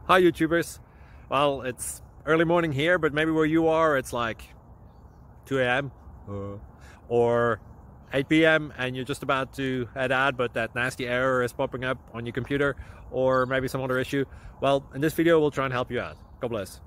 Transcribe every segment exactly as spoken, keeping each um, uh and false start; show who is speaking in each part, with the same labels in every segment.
Speaker 1: Hi YouTubers. Well, it's early morning here, but maybe where you are it's like two A M uh, or eight P M and you're just about to head out, but that nasty error is popping up on your computer, or maybe some other issue. Well, in this video we'll try and help you out. God bless.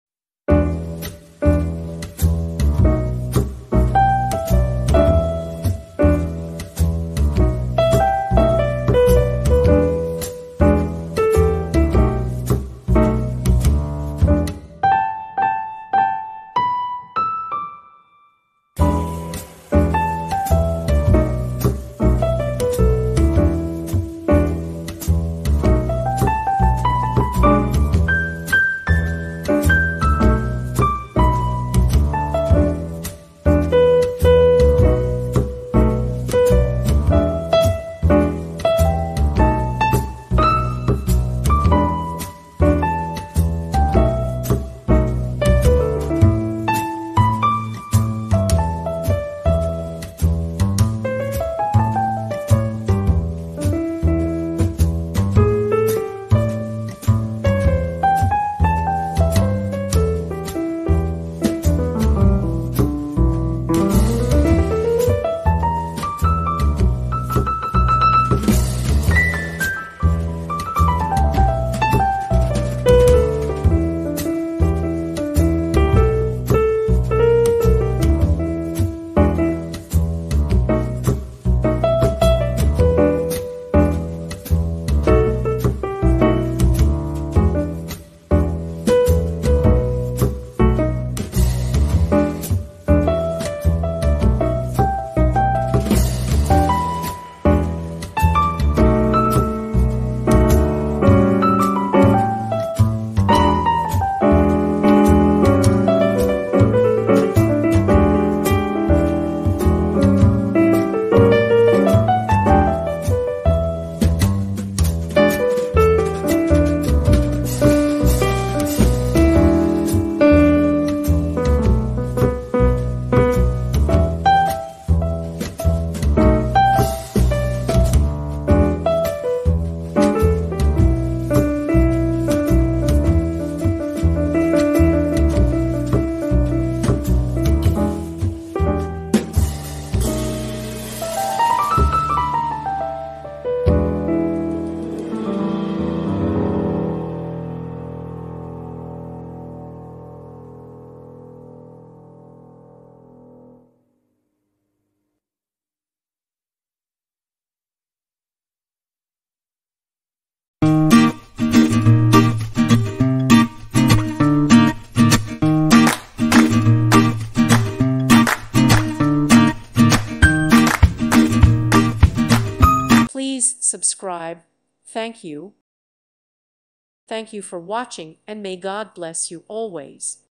Speaker 2: Please subscribe. Thank you. Thank you for watching, and may God bless you always.